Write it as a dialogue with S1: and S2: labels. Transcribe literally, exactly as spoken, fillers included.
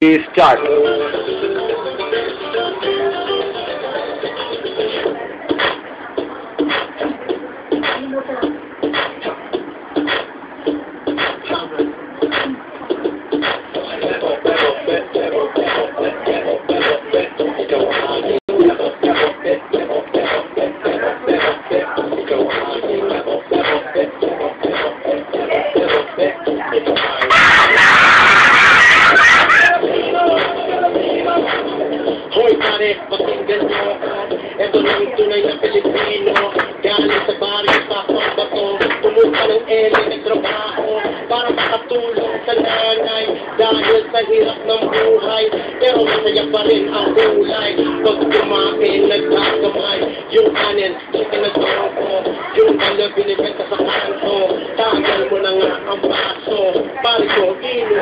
S1: Start.
S2: Hoy pare, pakinggan niyo ako. Ito na yung tunay na Pilipino. Galing sa baryo sa pambato. Pumunta ng L A, nagtrabaho para makatulong sa nanay. Dahil sa hirap ng buhay, pero masaya pa rin ang kulay. Pag kumain, nagkakamay. Yung kanin, chicken na toko. Yung kanya binibenta sa kanto. Tagal mo na nga ang baso. Pare ko, ino